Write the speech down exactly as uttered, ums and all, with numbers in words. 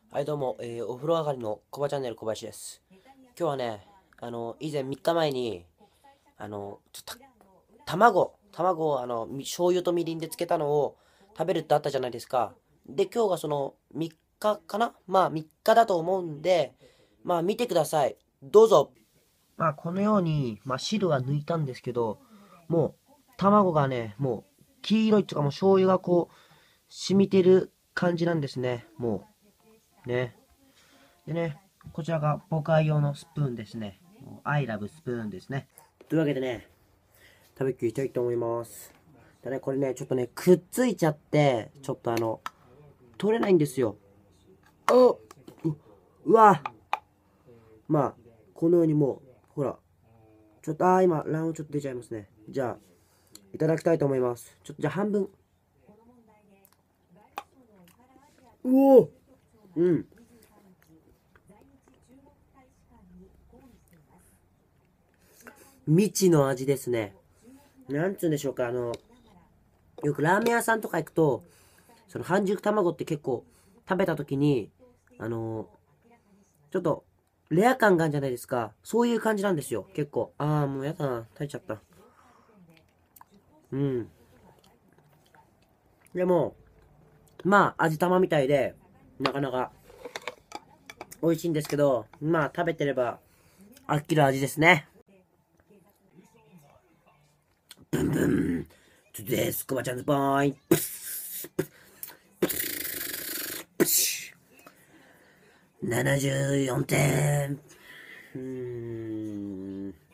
はい、どうも、えーお風呂上がりのコバチャンネル小林です。今日はね、あの、以前みっかまえに、あの、ちょっとた卵、卵をあの、み醤油とみりんで漬けたのを食べるってあったじゃないですか。で、今日がそのみっかかかなまあみっかだと思うんで、まあ見てください。どうぞ。まあこのように、まあ汁は抜いたんですけど、もう卵がね、もう黄色いとかもう醤油がこう染みてる感じなんですね。もう、ね。でね、こちらが僕愛用のスプーンですね。アイラブスプーンですね。というわけでね、食べきりたいと思います。でね、これね、ちょっとね、くっついちゃって、ちょっとあの、取れないんですよ。おう、うわまあ、このようにもう、ほら、ちょっと、あー、今、卵黄ちょっと出ちゃいますね。じゃあ、いただきたいと思います。ちょっと、じゃあ半分。うおうん。未知の味ですね。なんつうんでしょうか、あの、よくラーメン屋さんとか行くと、その半熟卵って結構食べた時に、あのーちょっとレア感があるんじゃないですか。そういう感じなんですよ。結構。ああ、もうやだな。食べちゃった。うん。でも、まあ、味玉みたいで、なかなか美味しいんですけど、まあ、食べてれば飽きる味ですね。ブンブン。トゥデスコバちゃんズボーイ。ななじゅうよんてん。うーん。